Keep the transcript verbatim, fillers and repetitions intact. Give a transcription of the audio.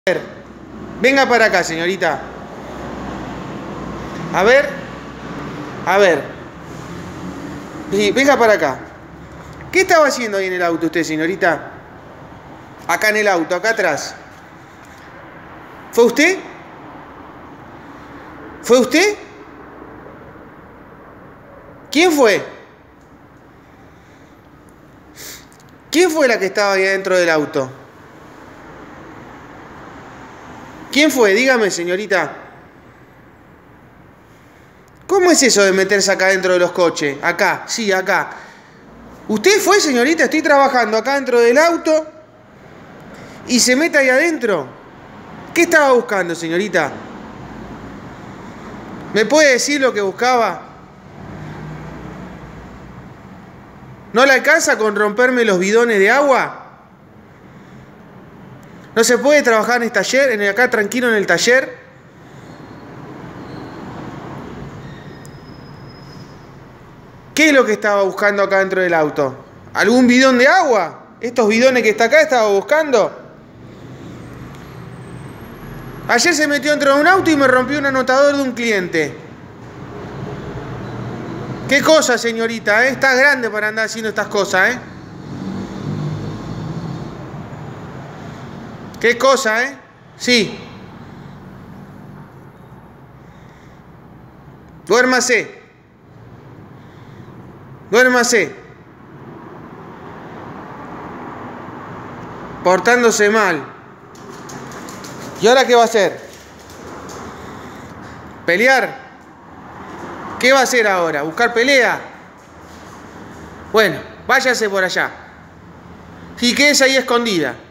ver, venga para acá, señorita. A ver, a ver. Sí, venga para acá. ¿Qué estaba haciendo ahí en el auto usted, señorita? Acá en el auto, acá atrás. ¿Fue usted? ¿Fue usted? ¿Quién fue? ¿Quién fue la que estaba ahí adentro del auto? ¿Quién fue? Dígame, señorita. ¿Cómo es eso de meterse acá dentro de los coches? Acá, sí, acá. ¿Usted fue, señorita? Estoy trabajando acá dentro del auto y se mete ahí adentro. ¿Qué estaba buscando, señorita? ¿Me puede decir lo que buscaba? ¿No le alcanza con romperme los bidones de agua? ¿No se puede trabajar en el taller, en el, acá tranquilo en el taller? ¿Qué es lo que estaba buscando acá dentro del auto? ¿Algún bidón de agua? ¿Estos bidones que está acá estaba buscando? Ayer se metió dentro de un auto y me rompió un anotador de un cliente. ¿Qué cosa, señorita? ¿Eh? Está grande para andar haciendo estas cosas, ¿eh? ¿Qué cosa, eh? Sí. Duérmase. Duérmase. Portándose mal. ¿Y ahora qué va a hacer? ¿Pelear? ¿Qué va a hacer ahora? ¿Buscar pelea? Bueno, váyase por allá. Y quédese ahí escondida.